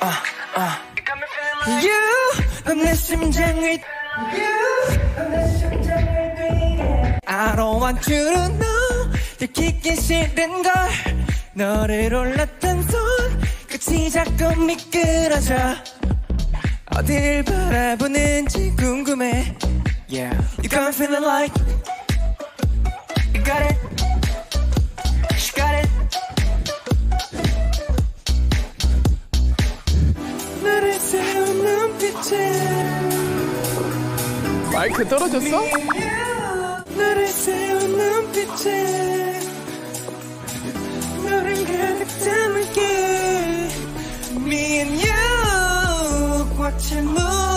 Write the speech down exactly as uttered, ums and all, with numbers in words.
uh, uh. You 넌 내 심장을 I don't want you to know 들키기 싫은걸 너를 올랐던 손 끝이 자꾸 미끄러져 어딜 바라보는지 궁금해 Yeah You got me feeling like You got it She got it 너를 세운 눈빛에 마이크 떨어졌어? 너를 세운 눈빛에 너를 가득 담을게 Me and you 꽉 찬 물